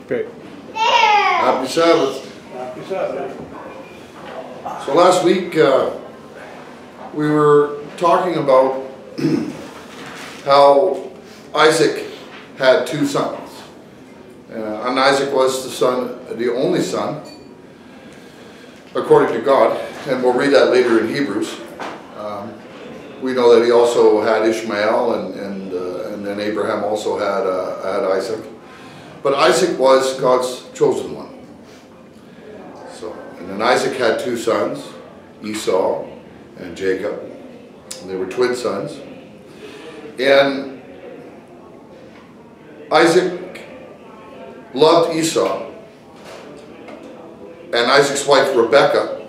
Okay. Happy Sabbath. Happy Sabbath. So last week we were talking about how Isaac had two sons. And Isaac was the only son, according to God. And we'll read that later in Hebrews. We know that he also had Ishmael, and then Abraham also had Isaac. But Isaac was God's chosen one. And then Isaac had two sons, Esau and Jacob. And they were twin sons. And Isaac loved Esau. And Isaac's wife Rebekah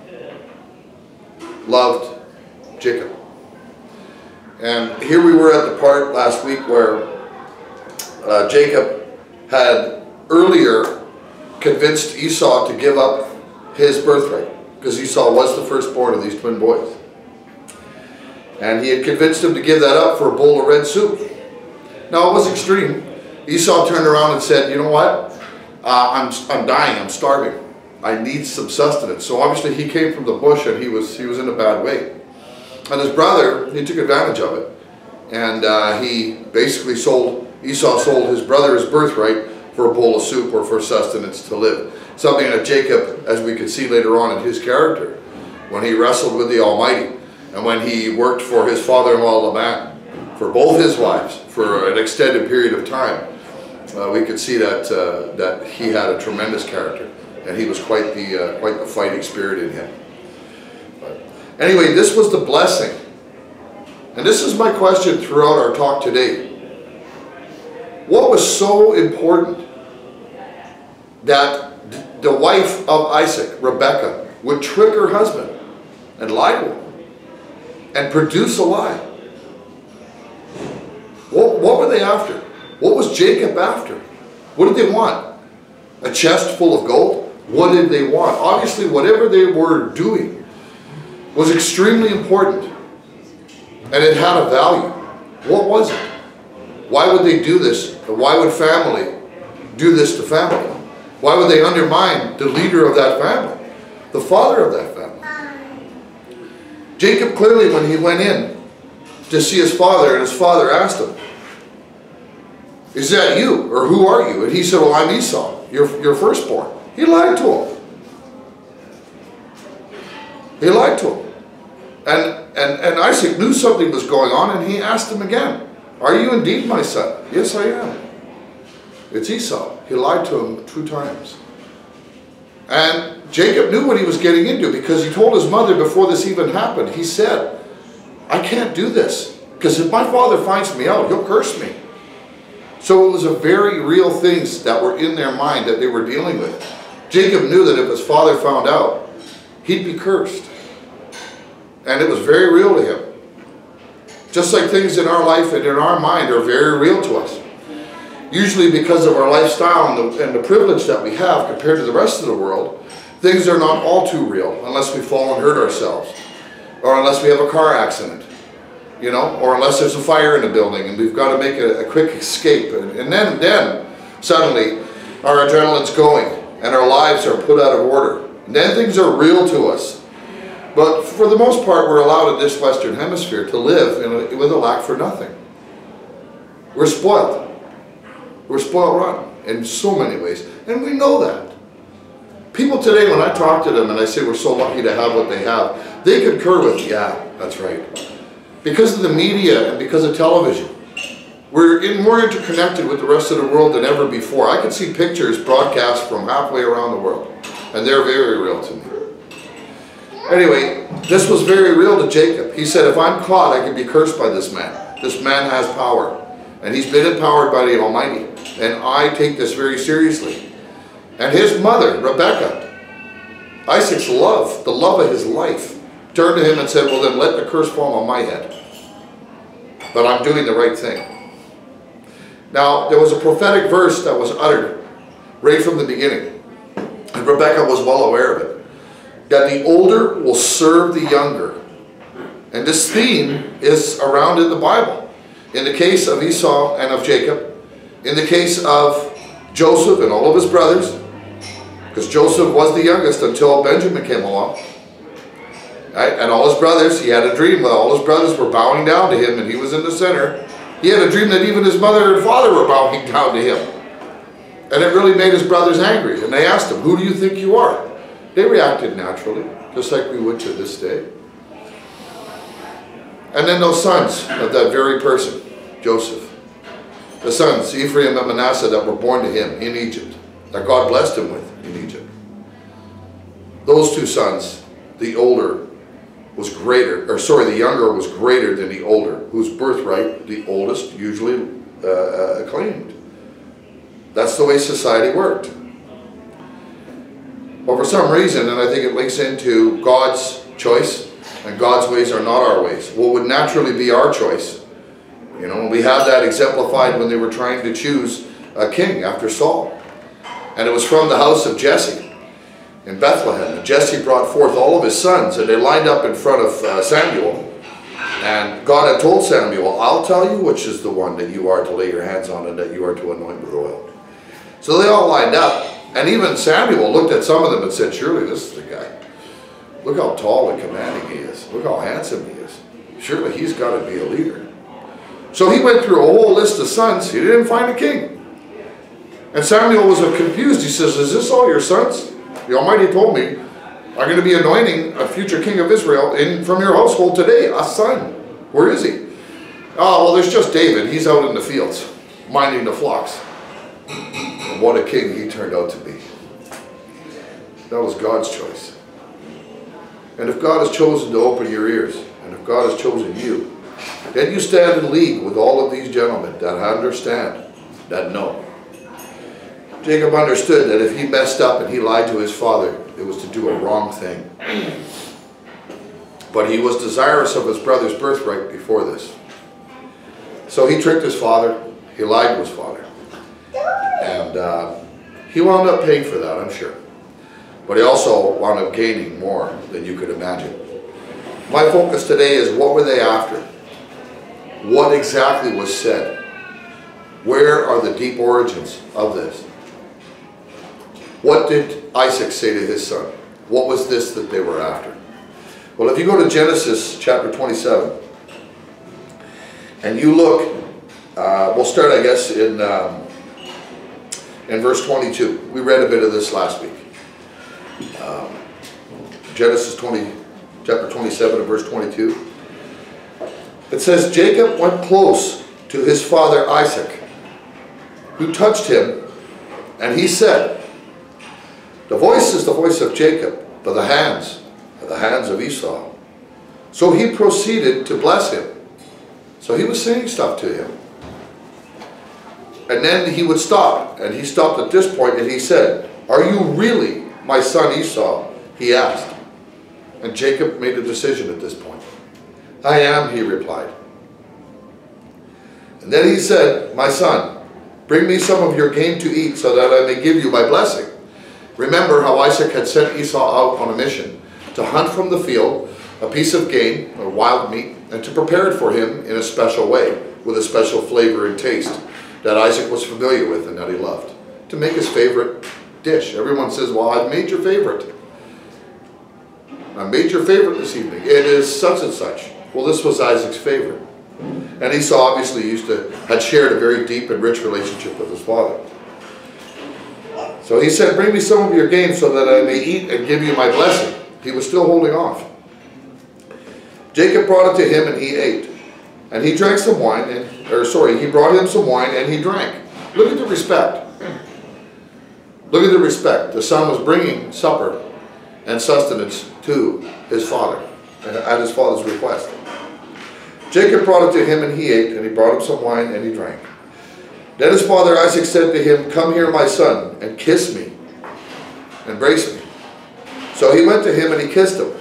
loved Jacob. And here we were at the part last week where Jacob had earlier convinced Esau to give up his birthright, because Esau was the firstborn of these twin boys. And he had convinced him to give that up for a bowl of red soup. Now it was extreme. Esau turned around and said, you know what? I'm dying, I'm starving. I need some sustenance. So obviously he came from the bush and he was in a bad way. And his brother, he took advantage of it. And he basically Esau sold his brother his birthright for a bowl of soup or for sustenance to live. Something that Jacob, as we can see later on in his character, when he wrestled with the Almighty, and when he worked for his father-in-law Laban, for both his wives, for an extended period of time, we could see that he had a tremendous character, and he was quite the fighting spirit in him. But anyway, this was the blessing, and this is my question throughout our talk today. What was so important that the wife of Isaac, Rebekah, would trick her husband and lie to him and produce a lie? What were they after? What was Jacob after? What did they want? A chest full of gold? What did they want? Obviously, whatever they were doing was extremely important, and it had a value. What was it? Why would they do this? Why would family do this to family? Why would they undermine the leader of that family, the father of that family? Jacob clearly, when he went in to see his father, and his father asked him, is that you, or who are you? And he said, well, I'm Esau, your firstborn. He lied to him. He lied to him. And Isaac knew something was going on, and he asked him again, are you indeed my son? Yes, I am. It's Esau. He lied to him 2 times. And Jacob knew what he was getting into, because he told his mother before this even happened, he said, I can't do this, because if my father finds me out, he'll curse me. So it was a very real things that were in their mind that they were dealing with. Jacob knew that if his father found out, he'd be cursed. And it was very real to him. Just like things in our life and in our mind are very real to us. Usually because of our lifestyle and the privilege that we have compared to the rest of the world, things are not all too real unless we fall and hurt ourselves, or unless we have a car accident, you know, or unless there's a fire in the building and we've got to make a quick escape. And then suddenly our adrenaline's going and our lives are put out of order. And then things are real to us. But for the most part, we're allowed in this Western Hemisphere to live with a lack for nothing. We're spoiled. We're spoiled rotten in so many ways, and we know that. People today, when I talk to them and I say we're so lucky to have what they have, they concur with, yeah, that's right. Because of the media and because of television, we're more interconnected with the rest of the world than ever before. I can see pictures broadcast from halfway around the world, and they're very real to me. Anyway, this was very real to Jacob. He said, if I'm caught, I can be cursed by this man. This man has power. And he's been empowered by the Almighty. And I take this very seriously. And his mother, Rebekah, Isaac's love, the love of his life, turned to him and said, well then let the curse fall on my head. But I'm doing the right thing. Now, there was a prophetic verse that was uttered right from the beginning. And Rebekah was well aware of it. That the older will serve the younger. And this theme is around in the Bible. In the case of Esau and of Jacob, in the case of Joseph and all of his brothers, because Joseph was the youngest until Benjamin came along. Right? And all his brothers, he had a dream that all his brothers were bowing down to him and he was in the center. He had a dream that even his mother and father were bowing down to him. And it really made his brothers angry. And they asked him, who do you think you are? They reacted naturally, just like we would to this day. And then those sons of that very person, Joseph, the sons, Ephraim and Manasseh, that were born to him in Egypt, that God blessed him with in Egypt. Those two sons, the older was greater, or sorry, the younger was greater than the older, whose birthright the oldest usually claimed. That's the way society worked. But for some reason, and I think it links into God's choice, and God's ways are not our ways. What would naturally be our choice? You know, we have that exemplified when they were trying to choose a king after Saul. And it was from the house of Jesse in Bethlehem. And Jesse brought forth all of his sons, and they lined up in front of Samuel. And God had told Samuel, I'll tell you which is the one that you are to lay your hands on and that you are to anoint with oil. So they all lined up. And even Samuel looked at some of them and said, surely this is the guy. Look how tall and commanding he is. Look how handsome he is. Surely he's got to be a leader. So he went through a whole list of sons. He didn't find a king. And Samuel was confused. He says, is this all your sons? The Almighty told me, I'm going to be anointing a future king of Israel from your household today, a son. Where is he? Oh, well, there's just David. He's out in the fields, minding the flocks. And what a king he turned out to be. That was God's choice. And if God has chosen to open your ears, and if God has chosen you, then you stand in league with all of these gentlemen that understand, that know. Jacob understood that if he messed up and he lied to his father, it was to do a wrong thing. But he was desirous of his brother's birthright before this. So he tricked his father. He lied to his father. And he wound up paying for that, I'm sure. But he also wound up gaining more than you could imagine. My focus today is, what were they after? What exactly was said? Where are the deep origins of this? What did Isaac say to his son? What was this that they were after? Well, if you go to Genesis chapter 27, and you look, we'll start, I guess, in verse 22. We read a bit of this last week. Genesis chapter 27 and verse 22. It says, Jacob went close to his father Isaac, who touched him, and he said, the voice is the voice of Jacob, but the hands are the hands of Esau. So he proceeded to bless him. So he was saying stuff to him. And then he would stop, and he stopped at this point, and he said, are you really my son Esau? He asked. And Jacob made a decision at this point. I am, he replied. And then he said, my son, bring me some of your game to eat so that I may give you my blessing. Remember how Isaac had sent Esau out on a mission to hunt from the field a piece of game, or wild meat, and to prepare it for him in a special way, with a special flavor and taste that Isaac was familiar with and that he loved, to make his favorite dish. Everyone says, well, I've made your favorite. I made your favorite this evening. It is such and such. Well, this was Isaac's favorite. And Esau obviously had shared a very deep and rich relationship with his father. So he said, bring me some of your game so that I may eat and give you my blessing. He was still holding off. Jacob brought it to him and he ate. And he drank some wine, he brought him some wine and he drank. Look at the respect. Look at the respect. The son was bringing supper and sustenance to his father, at his father's request. Jacob brought it to him and he ate, and he brought him some wine and he drank. Then his father Isaac said to him, come here, my son, and kiss me, embrace me. So he went to him and he kissed him.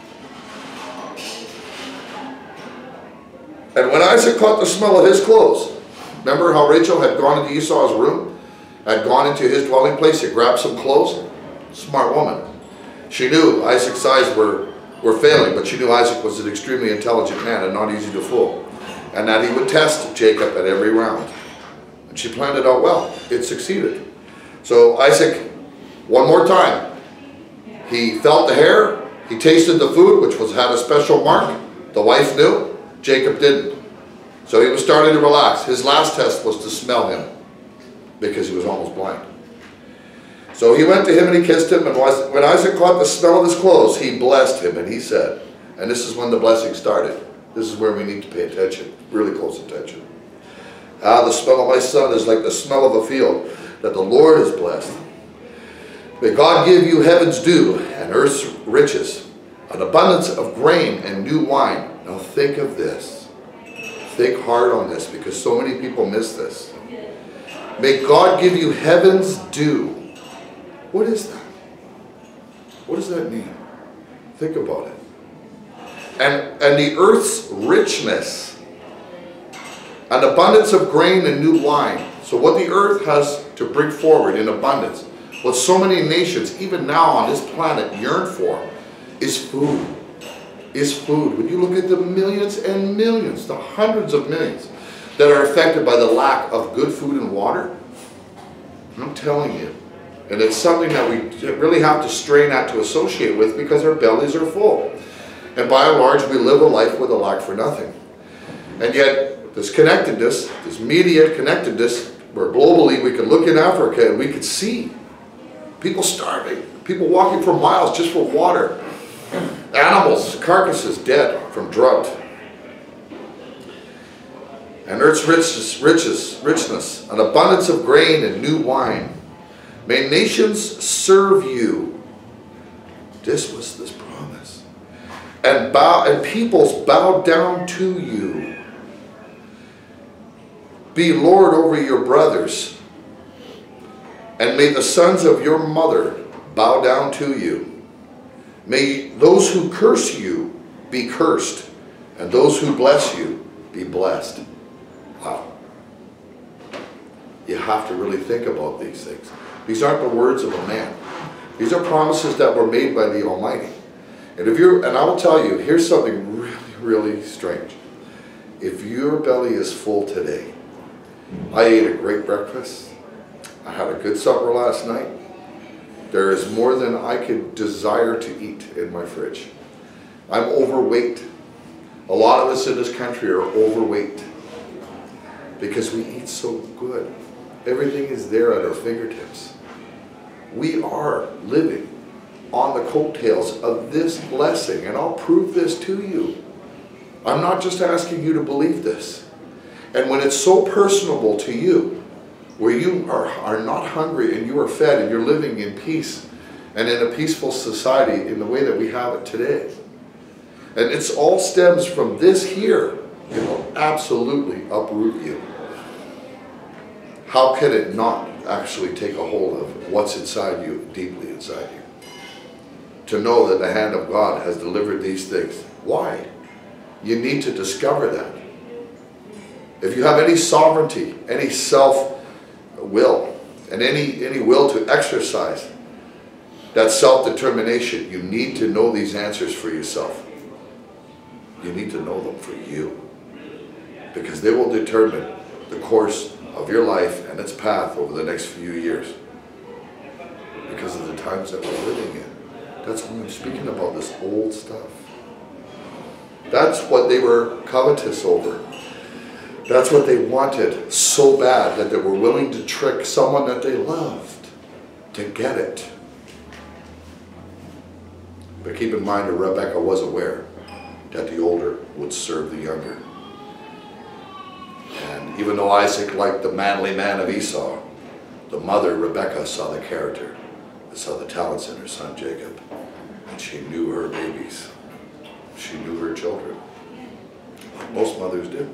And when Isaac caught the smell of his clothes, remember how Rachel had gone into Esau's room, had gone into his dwelling place to grab some clothes? Smart woman. She knew Isaac's eyes were failing, but she knew Isaac was an extremely intelligent man and not easy to fool, and that he would test Jacob at every round. And she planned it out well. It succeeded. So Isaac, one more time, he felt the hair, he tasted the food, which had a special mark. The wife knew, Jacob didn't. So he was starting to relax. His last test was to smell him, because he was almost blind. So he went to him and he kissed him, and when Isaac caught the smell of his clothes, he blessed him, and he said, and this is when the blessing started. This is where we need to pay attention, really close attention. The smell of my son is like the smell of a field that the Lord has blessed. May God give you heaven's dew and earth's riches, an abundance of grain and new wine. Now think of this. Think hard on this, because so many people miss this. May God give you heaven's dew. What is that? What does that mean? Think about it. And the earth's richness, an abundance of grain and new wine. So what the earth has to bring forward in abundance, what so many nations, even now on this planet, yearn for, is food. Is food. When you look at the millions and millions, the hundreds of millions that are affected by the lack of good food and water, I'm telling you, and it's something that we really have to strain at to associate with, because our bellies are full. And by and large, we live a life with a lack for nothing. And yet, this connectedness, this media connectedness, where globally we can look in Africa and we could see people starving, people walking for miles just for water, animals, carcasses dead from drought. And earth's richness, an abundance of grain and new wine. May nations serve you. This was this promise. And peoples bow down to you. Be Lord over your brothers. And may the sons of your mother bow down to you. May those who curse you be cursed, and those who bless you be blessed. Wow. You have to really think about these things. These aren't the words of a man. These are promises that were made by the Almighty. And I will tell you, here's something really, really strange. If your belly is full today, I ate a great breakfast. I had a good supper last night. There is more than I could desire to eat in my fridge. I'm overweight. A lot of us in this country are overweight because we eat so good. Everything is there at our fingertips. We are living on the coattails of this blessing, and I'll prove this to you. I'm not just asking you to believe this. And when it's so personable to you, where you are not hungry and you are fed and you're living in peace and in a peaceful society in the way that we have it today, and it all stems from this here, it will absolutely uproot you. How can it not actually take a hold of what's inside you, deeply inside you? To know that the hand of God has delivered these things. Why? You need to discover that. If you have any sovereignty, any self-will, and any will to exercise that self-determination, you need to know these answers for yourself. You need to know them for you. Because they will determine the course of your life and its path over the next few years. Because of the times that we're living in. That's when I'm speaking about this old stuff. That's what they were covetous over. That's what they wanted so bad that they were willing to trick someone that they loved to get it. But keep in mind that Rebekah was aware that the older would serve the younger. And even though Isaac liked the manly man of Esau, the mother, Rebekah, saw the character, saw the talents in her son Jacob, and she knew her babies. She knew her children, like most mothers do.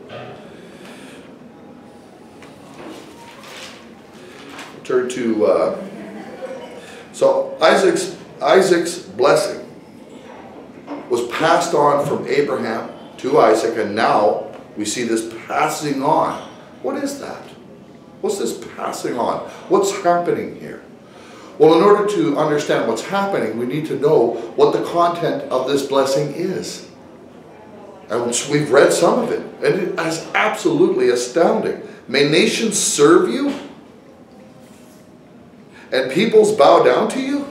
Turn to, so Isaac's blessing was passed on from Abraham to Isaac, and now we see this passing on. What is that? What's this passing on? What's happening here? Well, in order to understand what's happening, we need to know what the content of this blessing is. And we've read some of it, and it is absolutely astounding. May nations serve you? and peoples bow down to you?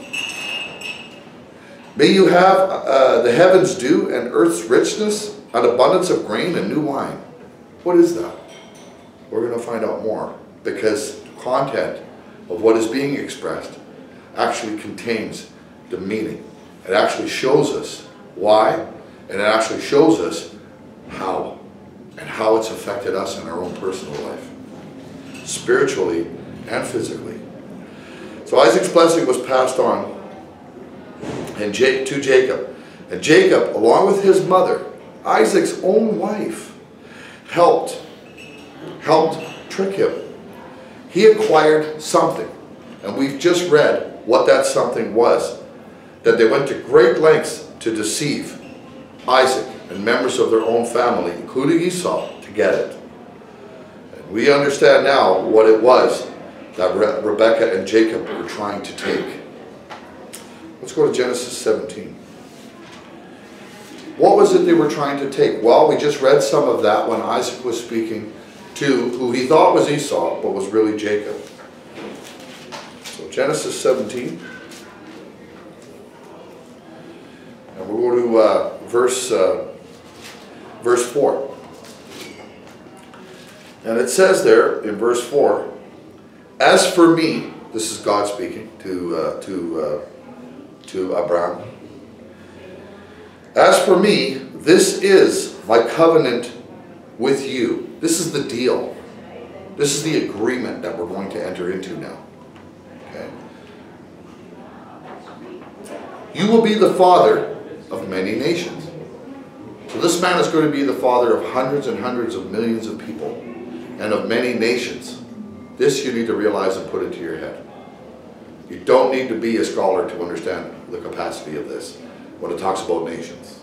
May you have the heavens' dew and earth's richness, an abundance of grain and new wine. What is that? We're going to find out more, because the content of what is being expressed actually contains the meaning. It actually shows us why, and it actually shows us how, and how it's affected us in our own personal life, spiritually and physically. So Isaac's blessing was passed on to Jacob. And Jacob, along with his mother, Isaac's own wife, helped trick him. He acquired something, and we've just read what that something was, that they went to great lengths to deceive Isaac and members of their own family, including Esau, to get it. And we understand now what it was that Rebekah and Jacob were trying to take. Let's go to Genesis 17. What was it they were trying to take? Well, we just read some of that when Isaac was speaking to who he thought was Esau, but was really Jacob. So Genesis 17. And we'll go to verse 4. And it says there in verse 4, as for me, this is God speaking to Abraham. As for me, this is my covenant with you. This is the deal. This is the agreement that we're going to enter into now. Okay? You will be the father of many nations. So this man is going to be the father of hundreds and hundreds of millions of people and of many nations. This you need to realize and put into your head. You don't need to be a scholar to understand the capacity of this when it talks about nations.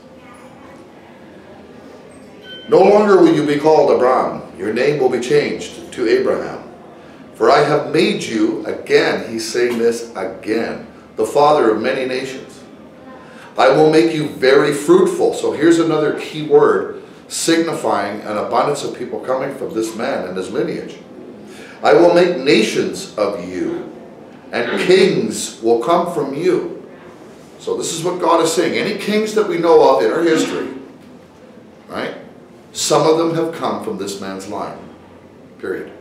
No longer will you be called Abram. Your name will be changed to Abraham. For I have made you, again, he's saying this again, the father of many nations. I will make you very fruitful. So here's another key word signifying an abundance of people coming from this man and his lineage. I will make nations of you, and kings will come from you. So this is what God is saying. Any kings that we know of in our history, right? Some of them have come from this man's line. Period.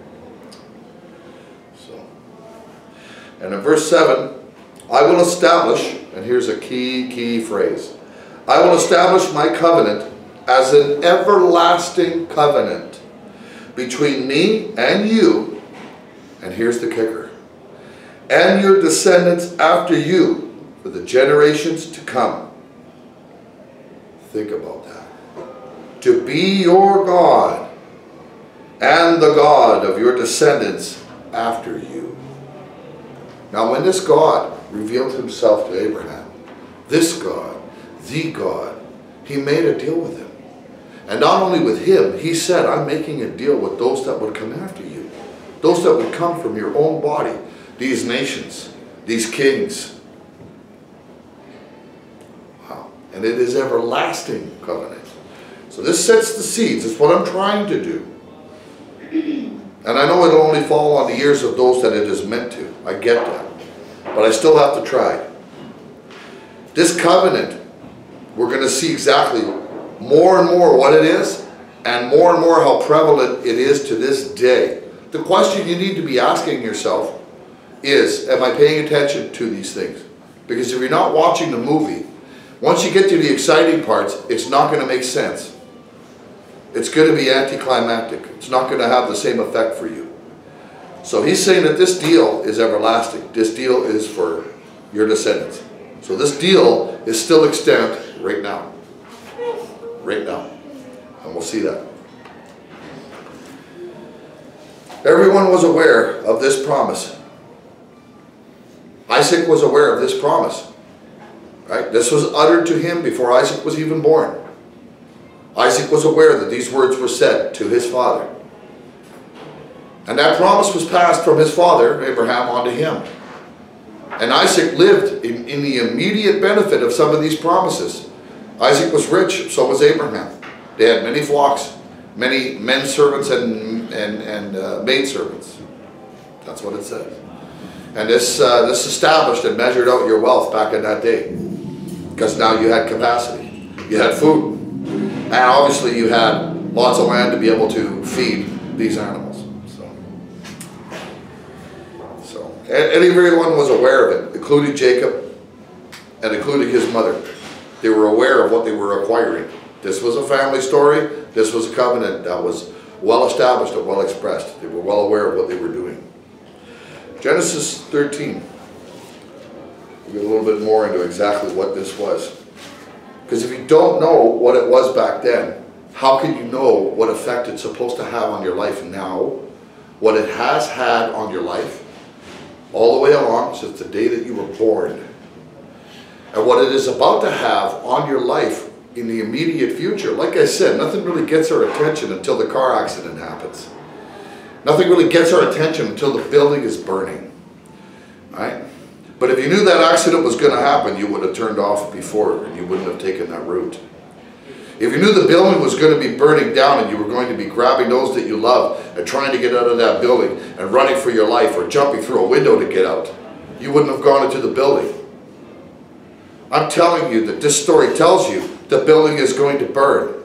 So, and in verse 7, I will establish, and here's a key phrase, I will establish my covenant as an everlasting covenant between me and you, and here's the kicker, and your descendants after you for the generations to come. Think about that. To be your God and the God of your descendants after you. Now when this God revealed himself to Abraham, this God, the God, he made a deal with him. And not only with him, he said, I'm making a deal with those that would come after you. Those that would come from your own body. These nations, these kings. Wow. And it is everlasting covenant. So this sets the seeds. It's what I'm trying to do. And I know it'll only fall on the ears of those that it is meant to. I get that. But I still have to try. This covenant, we're going to see exactly more and more what it is, and more how prevalent it is to this day. The question you need to be asking yourself is, am I paying attention to these things? Because if you're not watching the movie, once you get to the exciting parts, it's not going to make sense. It's going to be anticlimactic. It's not going to have the same effect for you. So he's saying that this deal is everlasting. This deal is for your descendants. So this deal is still extant right now. Right now. And we'll see that. Everyone was aware of this promise. Isaac was aware of this promise. Right? This was uttered to him before Isaac was even born. Isaac was aware that these words were said to his father. And that promise was passed from his father, Abraham, onto him. And Isaac lived in the immediate benefit of some of these promises. Isaac was rich, so was Abraham. They had many flocks, many men servants and maid servants. That's what it says. And this established and measured out your wealth back in that day. Because now you had capacity. You had food. And obviously you had lots of land to be able to feed these animals. And everyone was aware of it, including Jacob and including his mother. They were aware of what they were acquiring. This was a family story. This was a covenant that was well established and well expressed. They were well aware of what they were doing. Genesis 13. We'll get a little bit more into exactly what this was. Because if you don't know what it was back then, how can you know what effect it's supposed to have on your life now? What it has had on your life? All the way along since the day that you were born. And what it is about to have on your life in the immediate future. Like I said, nothing really gets our attention until the car accident happens. Nothing really gets our attention until the building is burning. Right? But if you knew that accident was going to happen, you would have turned off before and you wouldn't have taken that route. If you knew the building was going to be burning down and you were going to be grabbing those that you love and trying to get out of that building and running for your life or jumping through a window to get out, you wouldn't have gone into the building. I'm telling you that this story tells you the building is going to burn.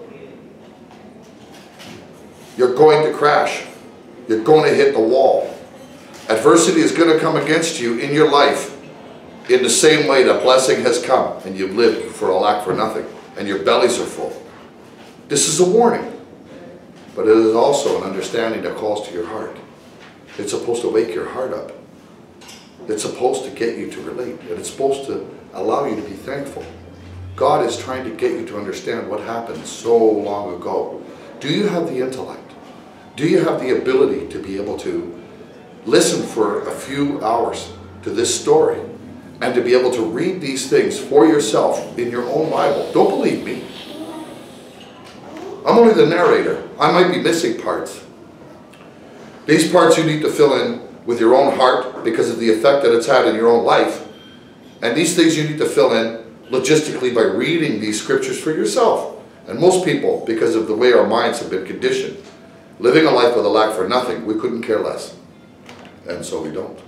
You're going to crash. You're going to hit the wall. Adversity is going to come against you in your life in the same way that blessing has come and you've lived for a lack for nothing. And your bellies are full. This is a warning, but it is also an understanding that calls to your heart. It's supposed to wake your heart up. It's supposed to get you to relate, and it's supposed to allow you to be thankful. God is trying to get you to understand what happened so long ago. Do you have the intellect? Do you have the ability to be able to listen for a few hours to this story? And to be able to read these things for yourself in your own Bible. Don't believe me. I'm only the narrator. I might be missing parts. These parts you need to fill in with your own heart because of the effect that it's had in your own life. And these things you need to fill in logistically by reading these scriptures for yourself. And most people, because of the way our minds have been conditioned, living a life with a lack for nothing, we couldn't care less. And so we don't.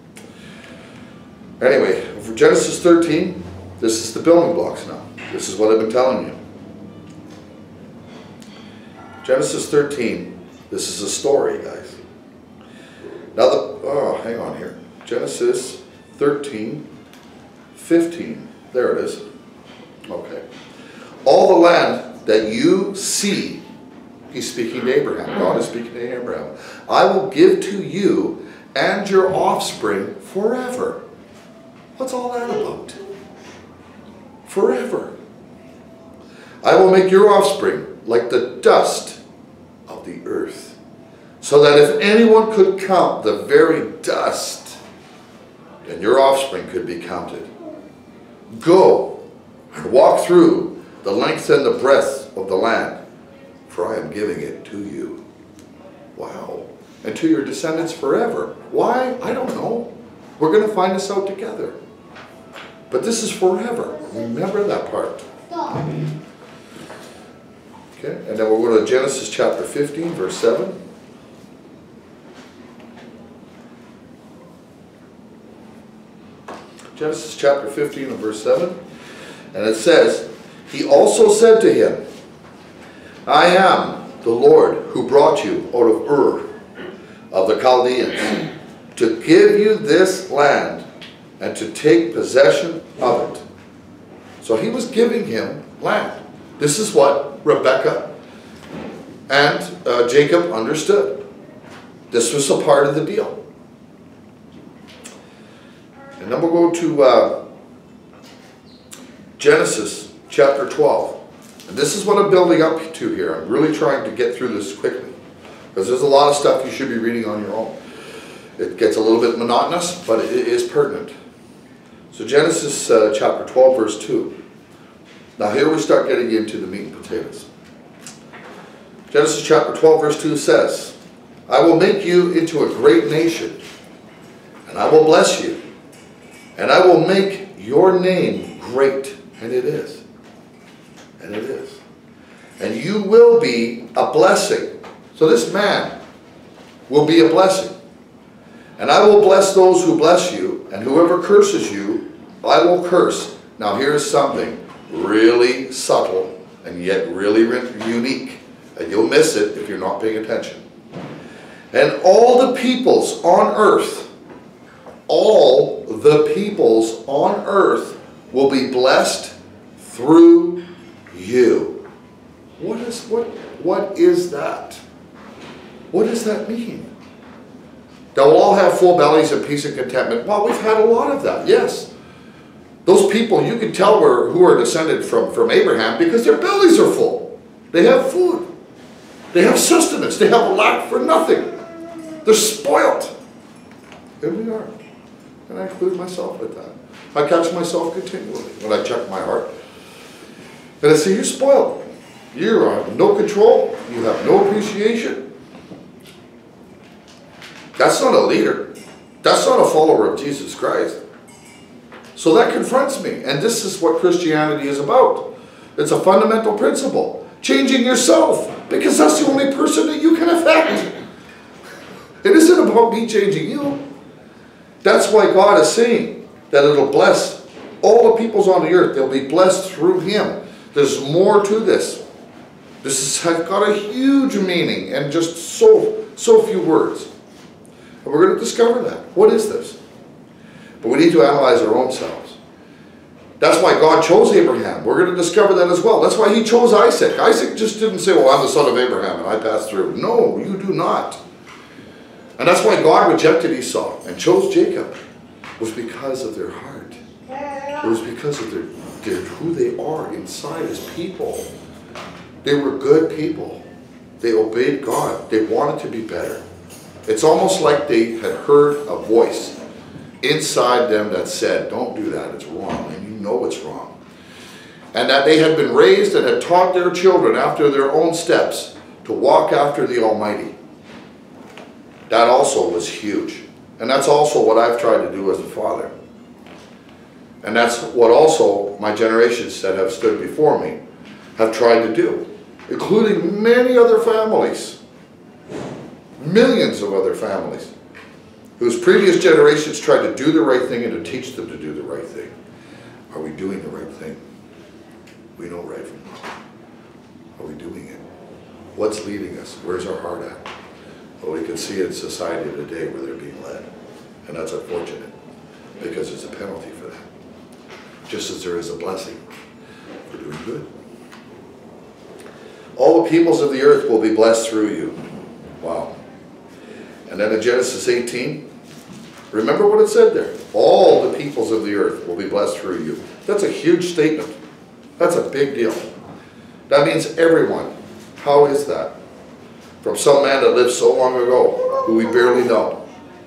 Anyway, for Genesis 13, this is the building blocks now. This is what I've been telling you. Genesis 13, this is a story, guys. Now, hang on here. Genesis 13, 15. There it is. Okay. All the land that you see, he's speaking to Abraham. God is speaking to Abraham. I will give to you and your offspring forever. What's all that about? Forever. I will make your offspring like the dust of the earth, so that if anyone could count the very dust, then your offspring could be counted. Go and walk through the length and the breadth of the land, for I am giving it to you. Wow. And to your descendants forever. Why? I don't know. We're going to find this out together. But this is forever. Remember that part. Okay, and then we'll go to Genesis chapter 15, verse 7. Genesis chapter 15 and verse 7. And it says, he also said to him, I am the Lord who brought you out of Ur of the Chaldeans to give you this land and to take possession of it. So he was giving him land. This is what Rebekah and Jacob understood. This was a part of the deal. And then we'll go to Genesis chapter 12. And this is what I'm building up to here. I'm really trying to get through this quickly, because there's a lot of stuff you should be reading on your own. It gets a little bit monotonous, but it is pertinent. So Genesis chapter 12, verse 2. Now here we start getting into the meat and potatoes. Genesis chapter 12, verse 2 says, I will make you into a great nation, and I will bless you, and I will make your name great. And it is. And it is. And you will be a blessing. So this man will be a blessing. And I will bless those who bless you, and whoever curses you, I will curse. Now here's something really subtle and yet really unique. And you'll miss it if you're not paying attention. And all the peoples on earth, all the peoples on earth will be blessed through you. What is that? What does that mean? They'll all have full bellies and peace and contentment. Well, we've had a lot of that, yes. Those people, you can tell who are descended from Abraham because their bellies are full. They have food. They have sustenance. They have a lack for nothing. They're spoiled. Here we are. And I include myself with that. I catch myself continually when I check my heart. And I say, you're spoiled. You have no control. You have no appreciation. That's not a leader. That's not a follower of Jesus Christ. So that confronts me. And this is what Christianity is about. It's a fundamental principle. Changing yourself. Because that's the only person that you can affect. It isn't about me changing you. That's why God is saying that it'll bless all the peoples on the earth. They'll be blessed through him. There's more to this. This has got a huge meaning and just so few words. And we're going to discover that. What is this? But we need to analyze our own selves. That's why God chose Abraham. We're going to discover that as well. That's why he chose Isaac. Isaac just didn't say, well, I'm the son of Abraham and I passed through. No, you do not. And that's why God rejected Esau and chose Jacob. It was because of their heart. It was because of who they are inside as people. They were good people. They obeyed God. They wanted to be better. It's almost like they had heard a voice inside them that said, don't do that, it's wrong, and you know it's wrong. And that they had been raised and had taught their children after their own steps to walk after the Almighty. That also was huge. And that's also what I've tried to do as a father. And that's what also my generations that have stood before me have tried to do, including many other families. Millions of other families whose previous generations tried to do the right thing and to teach them to do the right thing. Are we doing the right thing? We know right from wrong. Are we doing it? What's leading us? Where's our heart at? Well, we can see in society today where they're being led. And that's unfortunate because there's a penalty for that. Just as there is a blessing for doing good. All the peoples of the earth will be blessed through you. Wow. And then in Genesis 18, remember what it said there. All the peoples of the earth will be blessed through you. That's a huge statement. That's a big deal. That means everyone. How is that? From some man that lived so long ago, who we barely know.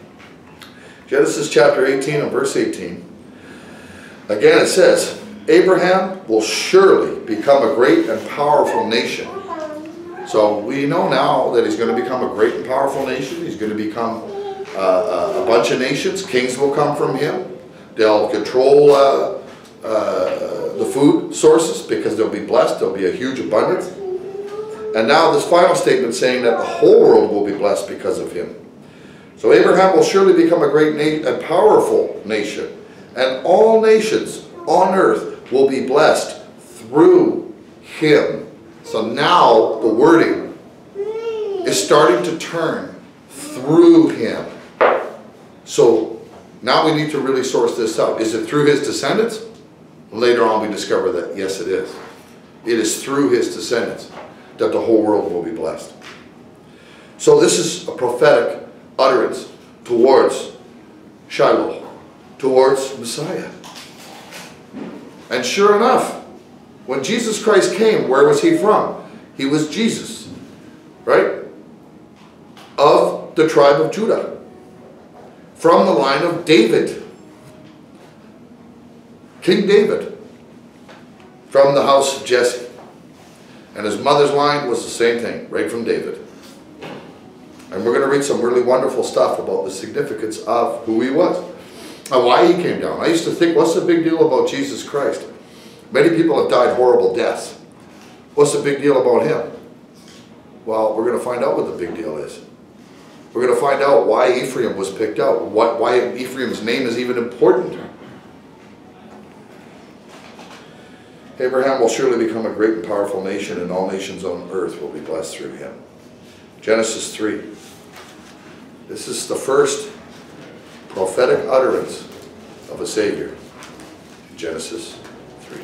Genesis chapter 18 and verse 18. Again it says, Abraham will surely become a great and powerful nation. So we know now that he's going to become a great and powerful nation. He's going to become a bunch of nations. Kings will come from him. They'll control the food sources because they'll be blessed. There'll be a huge abundance. And now this final statement saying that the whole world will be blessed because of him. So Abraham will surely become a great and powerful nation. And all nations on earth will be blessed through him. So now the wording is starting to turn through him. So now we need to really source this out. Is it through his descendants? Later on we discover that yes it is. It is through his descendants that the whole world will be blessed. So this is a prophetic utterance towards Shiloh, towards Messiah. And sure enough, when Jesus Christ came, where was he from? He was Jesus, right? Of the tribe of Judah. From the line of David. King David. From the house of Jesse. And his mother's line was the same thing, right from David. And we're going to read some really wonderful stuff about the significance of who he was. And why he came down. I used to think, what's the big deal about Jesus Christ? Many people have died horrible deaths. What's the big deal about him? Well, we're going to find out what the big deal is. We're going to find out why Ephraim was picked out, why Ephraim's name is even important. Abraham will surely become a great and powerful nation, and all nations on earth will be blessed through him. Genesis 3. This is the first prophetic utterance of a Savior. Genesis 3.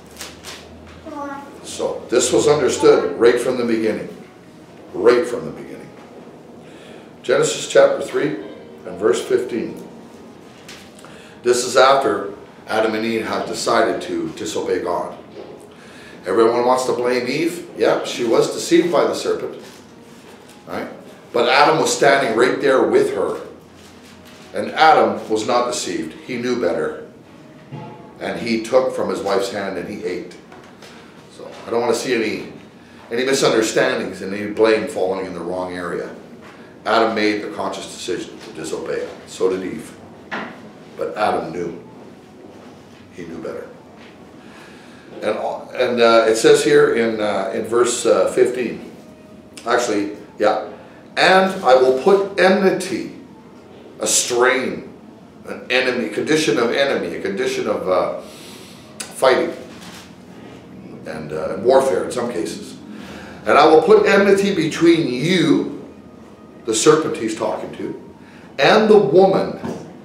So this was understood right from the beginning. Right from the beginning. Genesis chapter 3 and verse 15. This is after Adam and Eve had decided to disobey God. Everyone wants to blame Eve. Yeah, she was deceived by the serpent. Right? But Adam was standing right there with her. And Adam was not deceived. He knew better. And he took from his wife's hand and he ate. So I don't want to see any misunderstandings and any blame falling in the wrong area. Adam made the conscious decision to disobey. So did Eve. But Adam knew. He knew better. And it says here in verse 15, actually, yeah, and I will put enmity, a strain, an enemy, condition of enemy, a condition of fighting and warfare in some cases. And I will put enmity between you, the serpent he's talking to, and the woman,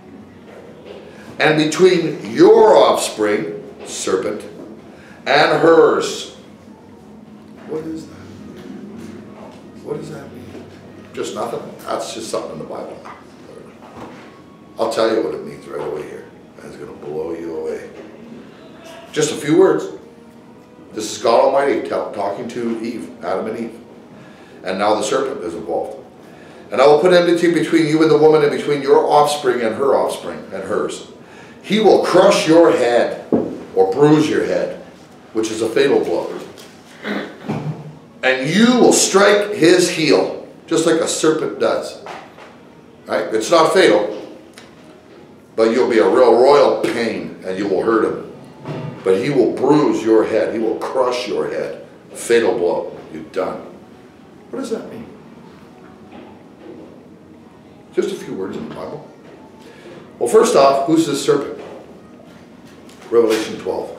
and between your offspring, serpent, and hers. What is that? What does that mean? Just nothing? That's just something in the Bible. I'll tell you what it means right away here. It's going to blow you away. Just a few words. This is God Almighty talking to Eve, Adam and Eve. And now the serpent is involved. And I will put enmity between you and the woman, and between your offspring and her offspring and hers. He will crush your head, or bruise your head, which is a fatal blow. And you will strike his heel, just like a serpent does. Right? It's not fatal, but you'll be a real royal pain, and you will hurt him. But he will bruise your head. He will crush your head. A fatal blow. You're done. What does that mean? Just a few words in the Bible. Well, first off, who's this serpent? Revelation 12.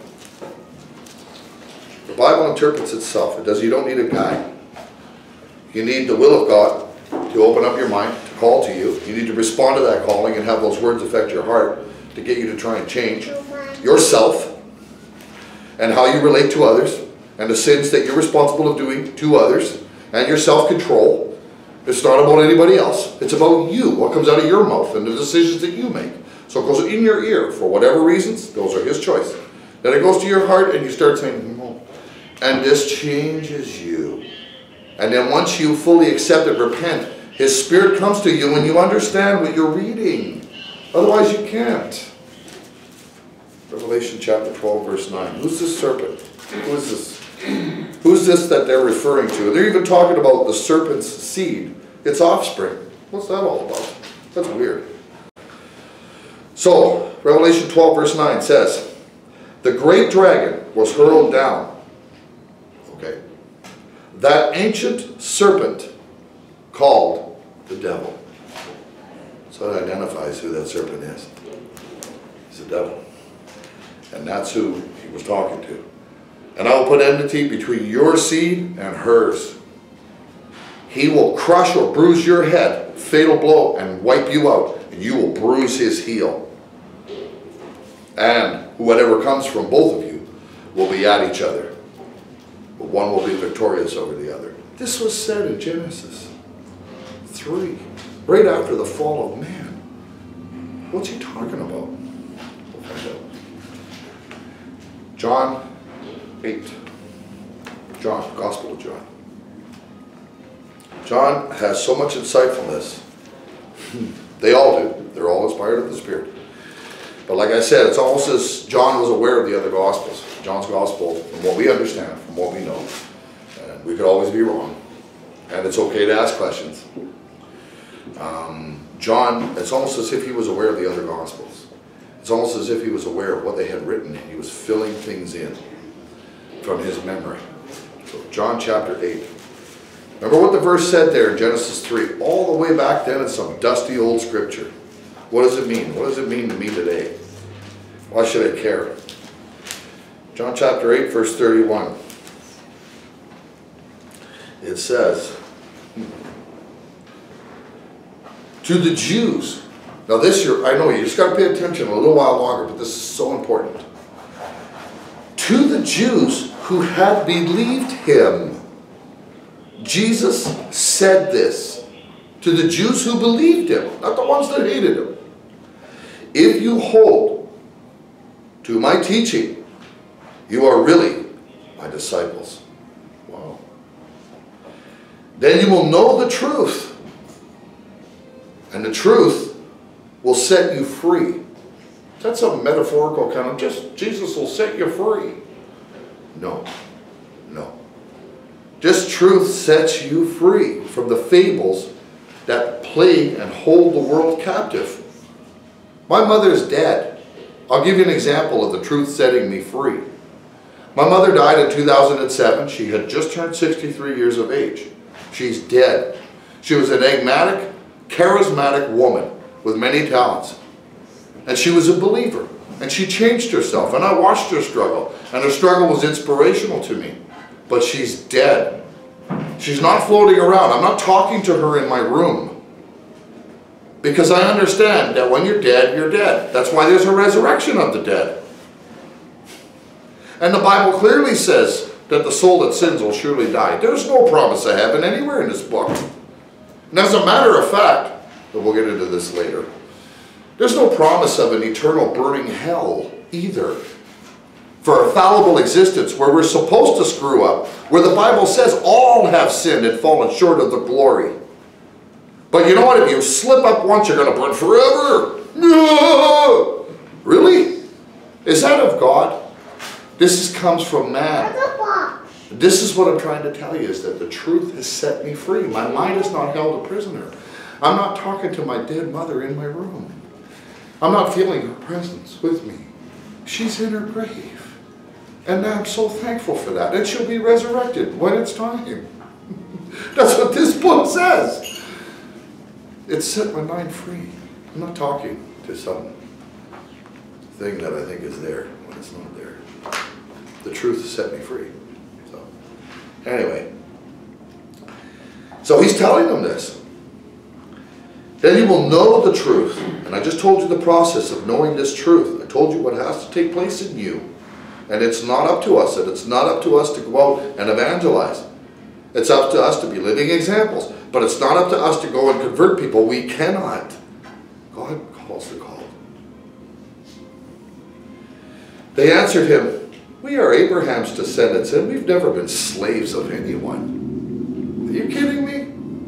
The Bible interprets itself. It does. You don't need a guide. You need the will of God to open up your mind, to call to you. You need to respond to that calling and have those words affect your heart to get you to try and change yourself and how you relate to others and the sins that you're responsible of doing to others and your self-control. It's not about anybody else. It's about you, what comes out of your mouth and the decisions that you make. So it goes in your ear for whatever reasons. Those are his choice. Then it goes to your heart and you start saying, oh. And this changes you. And then once you fully accept it, repent, his spirit comes to you and you understand what you're reading. Otherwise you can't. Revelation chapter 12 verse 9. Who's this serpent? Who is this? Who's this that they're referring to? They're even talking about the serpent's seed, its offspring. What's that all about? That's weird. So, Revelation 12 verse 9 says, the great dragon was hurled down. Okay. That ancient serpent called the devil. So it identifies who that serpent is. He's the devil. And that's who he was talking to. And I will put enmity between your seed and hers. He will crush or bruise your head, fatal blow, and wipe you out. And you will bruise his heel. And whatever comes from both of you will be at each other. But one will be victorious over the other. This was said in Genesis 3, right after the fall of man. What's he talking about? We'll find out. John 8. John, Gospel of John. John has so much insightfulness. They all do. They're all inspired of the Spirit. But like I said, it's almost as John was aware of the other Gospels. John's Gospel, from what we understand, from what we know. And we could always be wrong. And it's okay to ask questions. John, it's almost as if he was aware of the other Gospels. It's almost as if he was aware of what they had written. And he was filling things in from his memory. So John chapter 8. Remember what the verse said there in Genesis 3, all the way back then in some dusty old scripture. What does it mean? What does it mean to me today? Why should I care? John chapter 8, verse 31. It says, to the Jews. Now this year, I know you just got to pay attention a little while longer, but this is so important. To the Jews who had believed him, Jesus said this. To the Jews who believed him, not the ones that hated him. If you hold to my teaching, you are really my disciples. Wow. Then you will know the truth, and the truth will set you free. That's a metaphorical kind of, just Jesus will set you free. No, no. Just truth sets you free from the fables that plague and hold the world captive. My mother's dead. I'll give you an example of the truth setting me free. My mother died in 2007. She had just turned 63 years of age. She's dead. She was an enigmatic, charismatic woman with many talents. And she was a believer. And she changed herself. And I watched her struggle. And her struggle was inspirational to me. But she's dead. She's not floating around. I'm not talking to her in my room. Because I understand that when you're dead, you're dead. That's why there's a resurrection of the dead. And the Bible clearly says that the soul that sins will surely die. There's no promise of heaven anywhere in this book. And as a matter of fact, but we'll get into this later, there's no promise of an eternal burning hell either. For a fallible existence where we're supposed to screw up, where the Bible says all have sinned and fallen short of the glory. But you know what? If you slip up once, you're going to burn forever. No! Really? Is that of God? This comes from man. This is what I'm trying to tell you, is that the truth has set me free. My mind is not held a prisoner. I'm not talking to my dead mother in my room. I'm not feeling her presence with me. She's in her grave. And I'm so thankful for that. And she'll be resurrected when it's time. That's what this book says. It set my mind free. I'm not talking to some thing that I think is there when it's not there. The truth has set me free. So, anyway. So he's telling them this. Then you will know the truth. And I just told you the process of knowing this truth. I told you what has to take place in you. And it's not up to us. And it's not up to us to go out and evangelize. It's up to us to be living examples. But it's not up to us to go and convert people. We cannot. God calls the called. They answered him, we are Abraham's descendants, and we've never been slaves of anyone. Are you kidding me?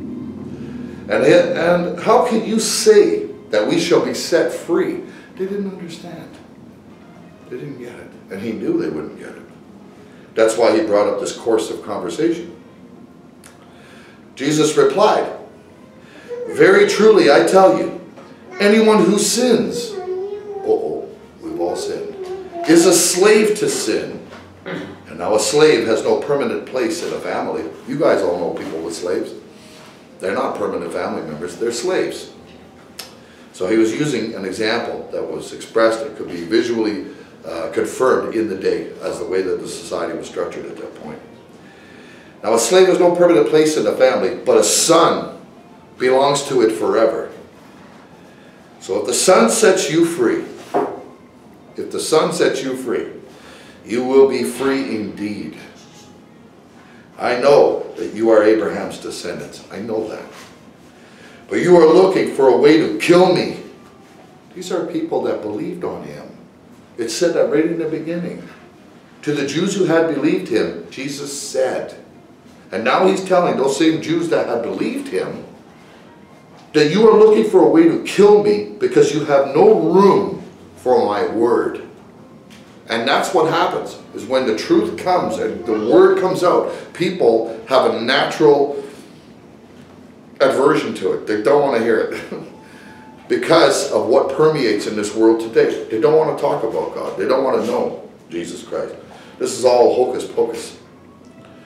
And how can you say that we shall be set free? They didn't understand. They didn't get it. And he knew they wouldn't get it. That's why he brought up this course of conversation. Jesus replied, very truly I tell you, anyone who sins, we've all sinned, is a slave to sin. And now a slave has no permanent place in a family. You guys all know people with slaves. They're not permanent family members, they're slaves. So he was using an example that was expressed and could be visually confirmed in the day as the way that the society was structured at that point. Now a slave has no permanent place in the family, but a son belongs to it forever. So if the Son sets you free, if the Son sets you free, you will be free indeed. I know that you are Abraham's descendants. I know that. But you are looking for a way to kill me. These are people that believed on him. It said that right in the beginning. To the Jews who had believed him, Jesus said. And now he's telling those same Jews that had believed him that you are looking for a way to kill me because you have no room for my word. And that's what happens, is when the truth comes and the word comes out, people have a natural aversion to it. They don't want to hear it because of what permeates in this world today. They don't want to talk about God. They don't want to know Jesus Christ. This is all hocus pocus.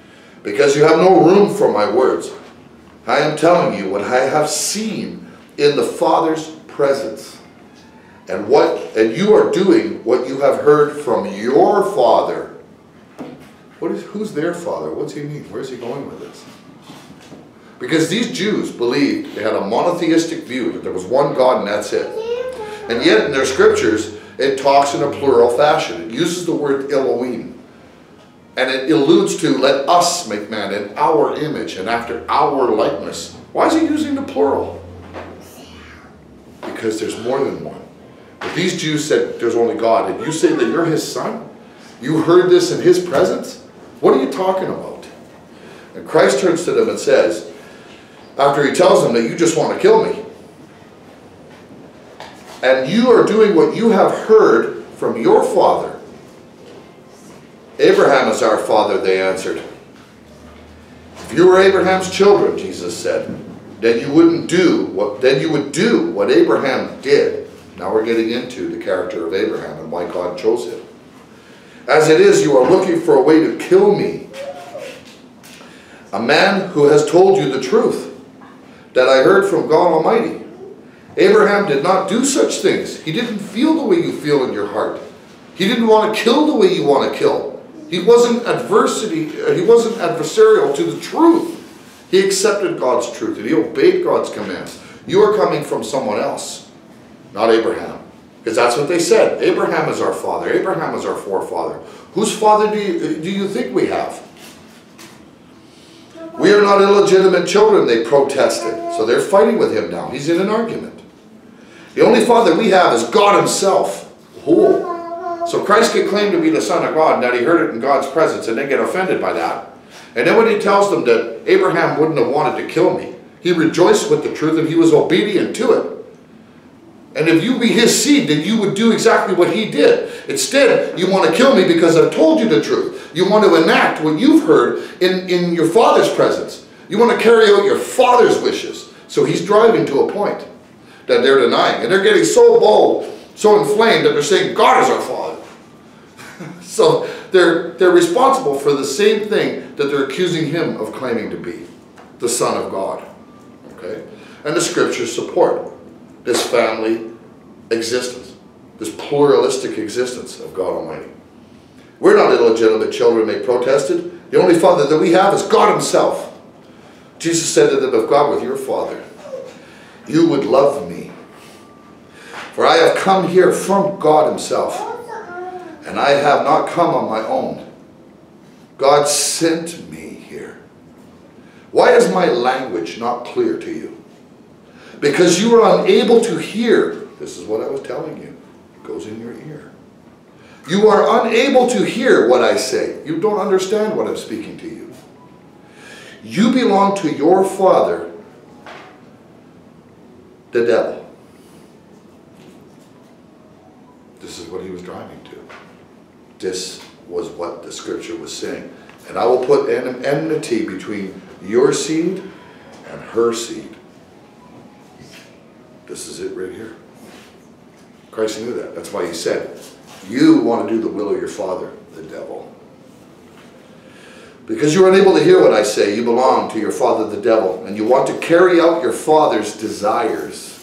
because you have no room for my words. I am telling you what I have seen in the Father's presence. And you are doing what you have heard from your father. Who's their father? What's he mean? Where's he going with this? Because these Jews believed, they had a monotheistic view, that there was one God and that's it. And yet in their scriptures, it talks in a plural fashion. It uses the word Elohim. And it alludes to, let us make man in our image and after our likeness. Why is he using the plural? Because there's more than one. If these Jews said there's only God, and you say that you're his son, you heard this in his presence, what are you talking about? And Christ turns to them and says, after he tells them that you just want to kill me, and you are doing what you have heard from your father. Abraham is our father, they answered. If you were Abraham's children, Jesus said, then you would do what Abraham did. Now we're getting into the character of Abraham and why God chose him. As it is, you are looking for a way to kill me, a man who has told you the truth that I heard from God Almighty. Abraham did not do such things. He didn't feel the way you feel in your heart. He didn't want to kill the way you want to kill. He wasn't adversarial to the truth. He accepted God's truth and he obeyed God's commands. You are coming from someone else, not Abraham. Because that's what they said. Abraham is our father. Abraham is our forefather. Whose father do you think we have? We are not illegitimate children, they protested. So they're fighting with him now. He's in an argument. The only father we have is God himself. Oh. So Christ could claim to be the Son of God and that he heard it in God's presence and then get offended by that. And then when he tells them that Abraham wouldn't have wanted to kill me, he rejoiced with the truth and he was obedient to it. And if you be his seed, then you would do exactly what he did. Instead, you want to kill me because I've told you the truth. You want to enact what you've heard in your father's presence. You want to carry out your father's wishes. So he's driving to a point that they're denying. And they're getting so bold, so inflamed, that they're saying, God is our father. So they're responsible for the same thing that they're accusing him of claiming to be, the Son of God. Okay? And the scriptures support this family existence, this pluralistic existence of God Almighty. We're not illegitimate children, they protested. The only father that we have is God himself. Jesus said to them, if God were your father, you would love me. For I have come here from God himself, and I have not come on my own. God sent me here. Why is my language not clear to you? Because you are unable to hear. This is what I was telling you. It goes in your ear. You are unable to hear what I say. You don't understand what I'm speaking to you. You belong to your father, the devil. This is what he was driving to. This was what the scripture was saying. And I will put an enmity between your seed and her seed. This is it right here. Christ knew that. That's why he said, you want to do the will of your father, the devil. Because you are unable to hear what I say, you belong to your father, the devil, and you want to carry out your father's desires.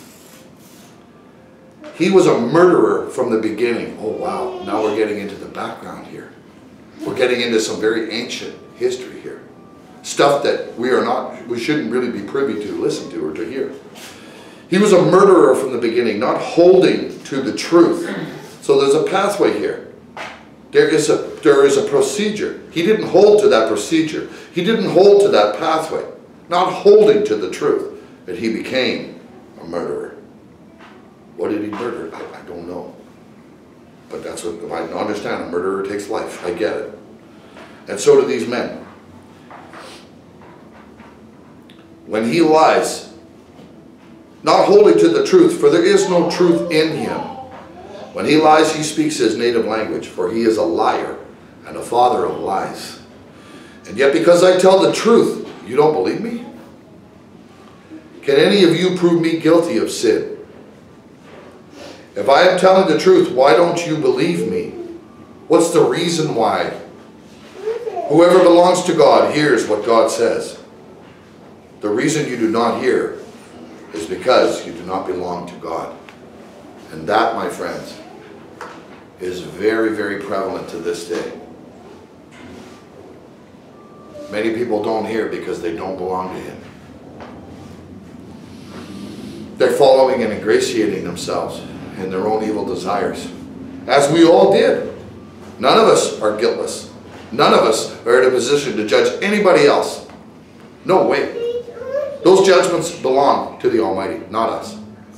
He was a murderer from the beginning. Oh wow, now we're getting into the background here. We're getting into some very ancient history here. Stuff that we shouldn't really be privy to listen to or to hear. He was a murderer from the beginning, not holding to the truth. So there's a pathway here. There is a procedure. He didn't hold to that procedure. He didn't hold to that pathway. Not holding to the truth. And he became a murderer. What did he murder? I don't know. But that's what I understand. A murderer takes life. I get it. And so do these men. When he lies, not holding to the truth, for there is no truth in him. When he lies, he speaks his native language, for he is a liar and a father of lies. And yet because I tell the truth, you don't believe me? Can any of you prove me guilty of sin? If I am telling the truth, why don't you believe me? What's the reason why? Whoever belongs to God hears what God says. The reason you do not hear is because you do not belong to God. And that, my friends, is very, very prevalent to this day. Many people don't hear because they don't belong to Him. They're following and ingratiating themselves in their own evil desires, as we all did. None of us are guiltless. None of us are in a position to judge anybody else. No way. Those judgments belong to the Almighty, not us.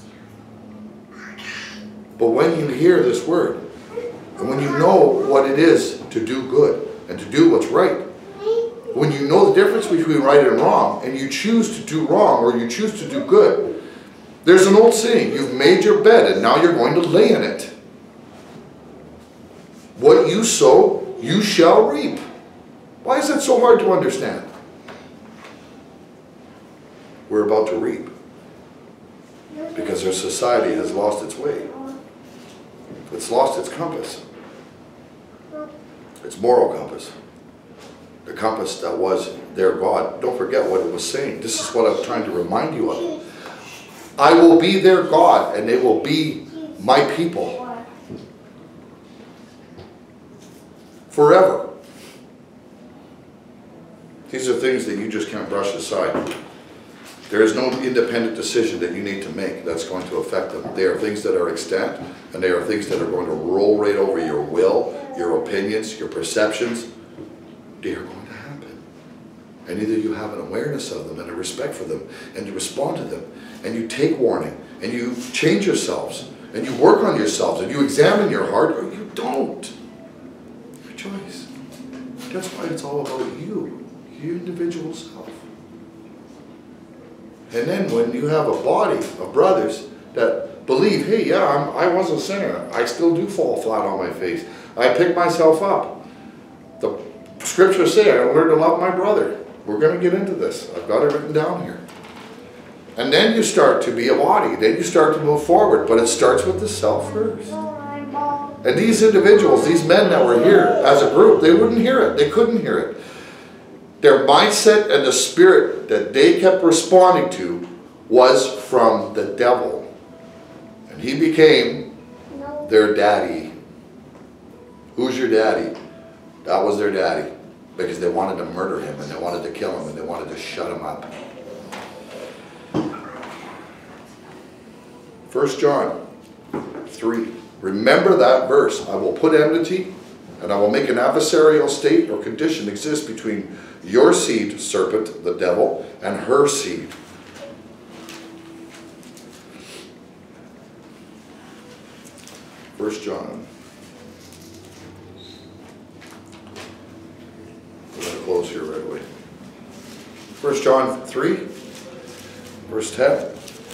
But when you hear this word, and when you know what it is to do good and to do what's right, when you know the difference between right and wrong, and you choose to do wrong or you choose to do good, there's an old saying, you've made your bed and now you're going to lay in it. What you sow, you shall reap. Why is that so hard to understand? We're about to reap because our society has lost its way. It's lost its compass, its moral compass, the compass that was their God. Don't forget what it was saying. This is what I'm trying to remind you of. I will be their God and they will be my people forever. These are things that you just can't brush aside. There is no independent decision that you need to make that's going to affect them. They are things that are extant, and they are things that are going to roll right over your will, your opinions, your perceptions. They are going to happen. And either you have an awareness of them and a respect for them, and you respond to them, and you take warning, and you change yourselves, and you work on yourselves, and you examine your heart, or you don't. Your choice. That's why it's all about you, your individual self. And then when you have a body of brothers that believe, hey, yeah, I was a sinner. I still do fall flat on my face. I pick myself up. The scriptures say I learned to love my brother. We're going to get into this. I've got it written down here. And then you start to be a body. Then you start to move forward. But it starts with the self first. And these individuals, these men that were here as a group, they wouldn't hear it. They couldn't hear it. Their mindset and the spirit that they kept responding to was from the devil. And he became their daddy. Who's your daddy? That was their daddy. Because they wanted to murder him, and they wanted to kill him, and they wanted to shut him up. 1 John 3. Remember that verse. I will put enmity, and I will make an adversarial state or condition exist between your seed, serpent, the devil, and her seed. First John. I'm going to close here right away. 1 John 3, verse 10.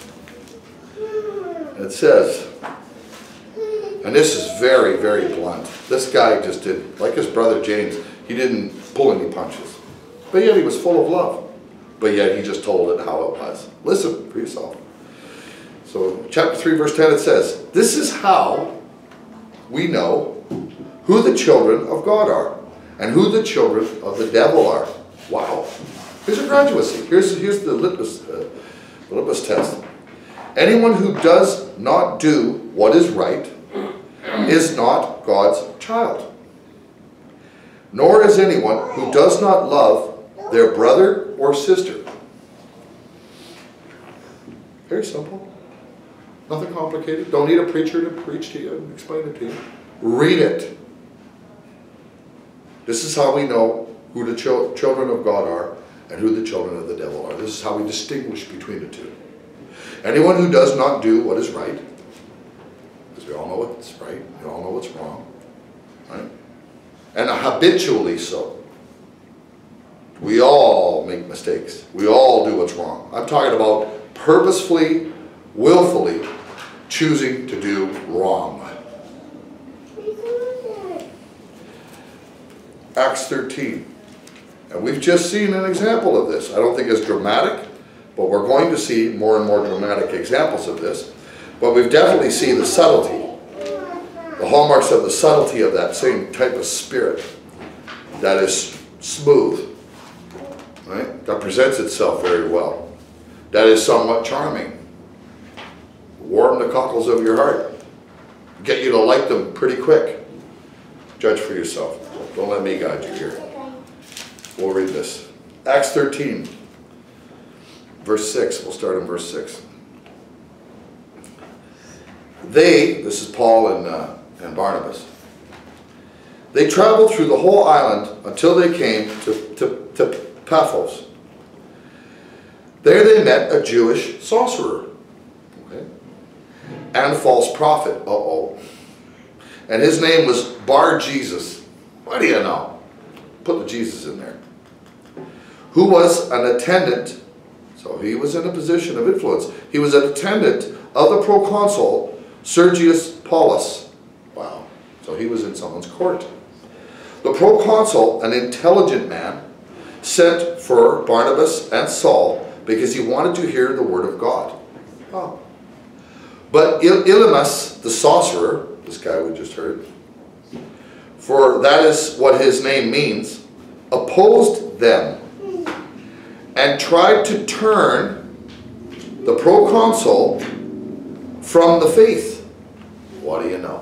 It says, and this is very, very blunt. This guy just did, like his brother James, he didn't pull any punches. But yet he was full of love. But yet he just told it how it was. Listen for yourself. So chapter 3 verse 10 it says, this is how we know who the children of God are and who the children of the devil are. Wow. Here's a graduacy. Here's the litmus test. Anyone who does not do what is right is not God's child. Nor is anyone who does not love their brother or sister. Very simple. Nothing complicated. Don't need a preacher to preach to you and explain it to you. Read it. This is how we know who the children of God are and who the children of the devil are. This is how we distinguish between the two. Anyone who does not do what is right, because we all know what's right, we all know what's wrong, right? And habitually so. We all make mistakes. We all do what's wrong. I'm talking about purposefully, willfully choosing to do wrong. Acts 13. And we've just seen an example of this. I don't think it's dramatic, but we're going to see more and more dramatic examples of this. But we've definitely seen the subtlety, the hallmarks of the subtlety of that same type of spirit that is smooth, right? That presents itself very well. That is somewhat charming. Warm the cockles of your heart. Get you to like them pretty quick. Judge for yourself. Don't let me guide you here. We'll read this. Acts 13, verse 6. We'll start in verse 6. They, this is Paul and Barnabas, they traveled through the whole island until they came to Paphos. There they met a Jewish sorcerer, okay, and false prophet. Uh-oh. And his name was Bar-Jesus. What do you know? Put the Jesus in there. Who was an attendant, so he was in a position of influence. He was an attendant of the proconsul Sergius Paulus. Wow. So he was in someone's court. The proconsul, an intelligent man, sent for Barnabas and Saul because he wanted to hear the word of God. Oh. But Elymas, the sorcerer, this guy we just heard, for that is what his name means, opposed them and tried to turn the proconsul from the faith. What do you know?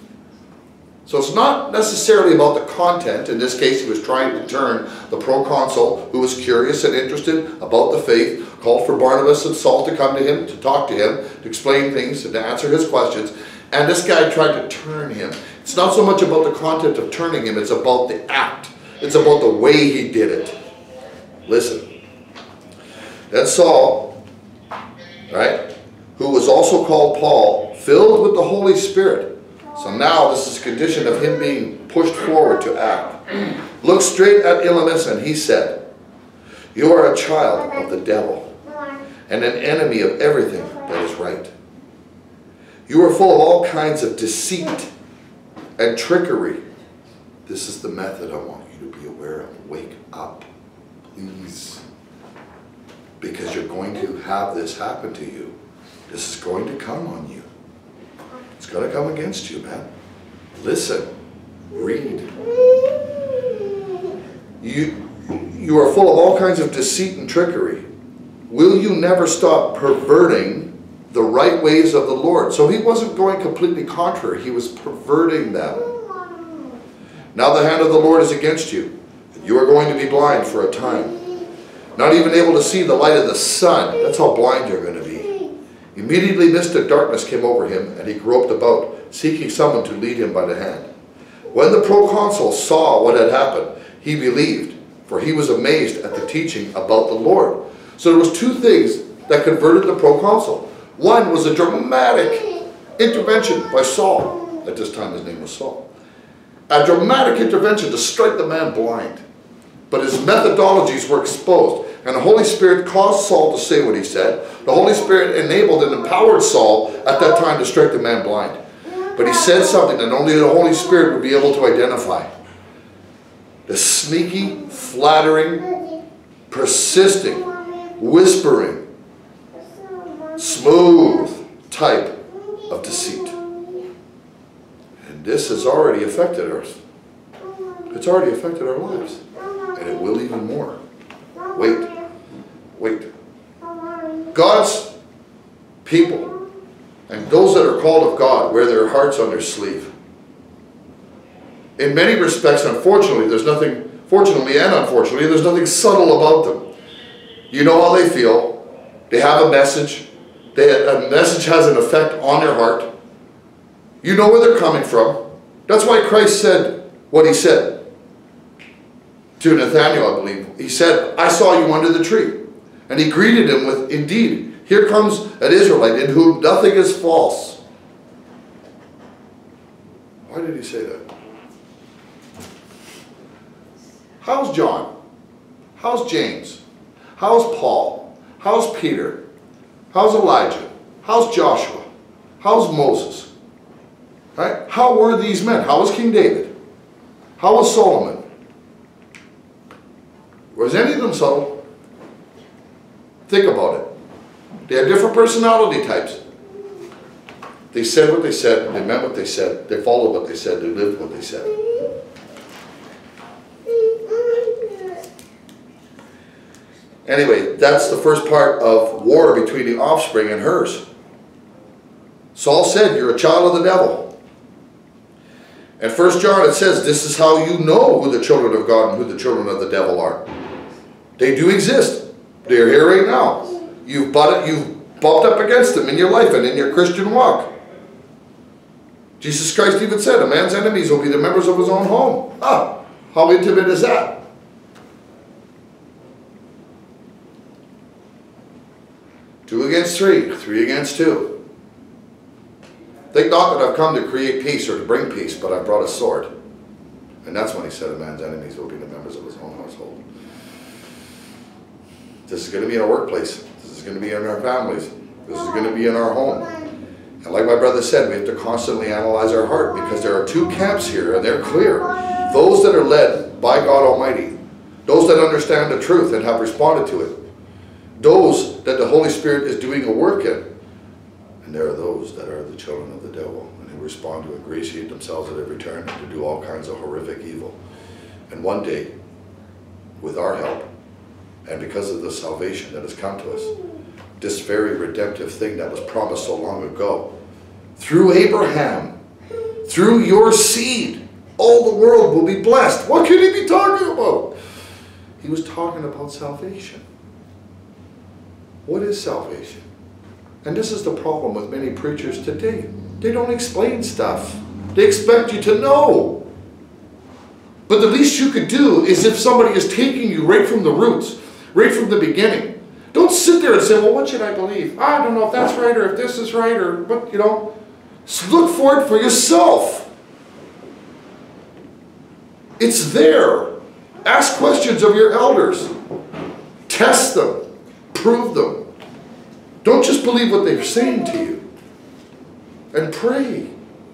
So it's not necessarily about the content. In this case, he was trying to turn the proconsul, who was curious and interested about the faith, called for Barnabas and Saul to come to him, to talk to him, to explain things, and to answer his questions. And this guy tried to turn him. It's not so much about the content of turning him, it's about the act. It's about the way he did it. Listen. Then Saul, right, who was also called Paul, filled with the Holy Spirit. So now this is a condition of him being pushed forward to act. Looked straight at Elymas and he said, "You are a child of the devil and an enemy of everything that is right. You are full of all kinds of deceit and trickery." This is the method I want you to be aware of. Wake up, please. Because you're going to have this happen to you. This is going to come on you. It's going to come against you, man. Listen. Read. You are full of all kinds of deceit and trickery. Will you never stop perverting the right ways of the Lord? So he wasn't going completely contrary. He was perverting them. Now the hand of the Lord is against you. You are going to be blind for a time. Not even able to see the light of the sun. That's how blind you're going to be. Immediately mist of darkness came over him, and he groped about, seeking someone to lead him by the hand. When the proconsul saw what had happened, he believed, for he was amazed at the teaching about the Lord. So there was two things that converted the proconsul. One was a dramatic intervention by Saul. At this time his name was Saul. A dramatic intervention to strike the man blind. But his methodologies were exposed. And the Holy Spirit caused Saul to say what he said. The Holy Spirit enabled and empowered Saul at that time to strike the man blind. But he said something that only the Holy Spirit would be able to identify. The sneaky, flattering, persisting, whispering, smooth type of deceit. And this has already affected us. It's already affected our lives. And it will even more. Wait. Wait. God's people and those that are called of God wear their hearts on their sleeve. In many respects, unfortunately, there's nothing, fortunately and unfortunately, there's nothing subtle about them. You know how they feel. They have a message. A message has an effect on their heart. You know where they're coming from. That's why Christ said what he said to Nathanael, I believe. He said, "I saw you under the tree." And he greeted him with, "Indeed, here comes an Israelite in whom nothing is false." Why did he say that? How's John? How's James? How's Paul? How's Peter? How's Elijah? How's Joshua? How's Moses? Right? How were these men? How was King David? How was Solomon? Was any of them subtle? Think about it. They had different personality types. They said what they said, they meant what they said, they followed what they said, they lived what they said. Anyway, that's the first part of war between the offspring and hers. Saul said, you're a child of the devil. And 1 John, it says, this is how you know who the children of God and who the children of the devil are. They do exist. They're here right now. You've bumped up against them in your life and in your Christian walk. Jesus Christ even said, a man's enemies will be the members of his own home. Ah, how intimate is that? Two against three, three against two. Think not that I've come to create peace or to bring peace, but I've brought a sword. And that's when he said a man's enemies will be the members of his own household. This is going to be in our workplace. This is going to be in our families. This is going to be in our home. And like my brother said, we have to constantly analyze our heart, because there are two camps here, and they're clear. Those that are led by God Almighty, those that understand the truth and have responded to it, those that the Holy Spirit is doing a work in, and there are those that are the children of the devil and who respond to ingratiate themselves at every turn and to do all kinds of horrific evil. And one day, with our help, and because of the salvation that has come to us, this very redemptive thing that was promised so long ago, through Abraham, through your seed, all the world will be blessed. What could he be talking about? He was talking about salvation. What is salvation? And this is the problem with many preachers today. They don't explain stuff. They expect you to know. But the least you could do is, if somebody is taking you right from the roots, right from the beginning, don't sit there and say, well, what should I believe? I don't know if that's right, or if this is right, or what, you know. Look for it for yourself. It's there. Ask questions of your elders. Test them. Prove them. Don't just believe what they're saying to you. And pray.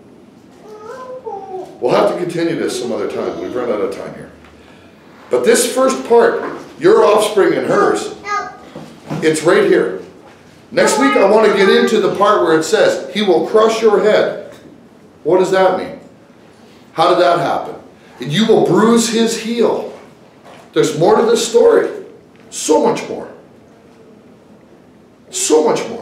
We'll have to continue this some other time. We've run out of time here. But this first part, your offspring and hers, it's right here. Next week I want to get into the part where it says, he will crush your head. What does that mean? How did that happen? And you will bruise his heel. There's more to this story. So much more. So much more.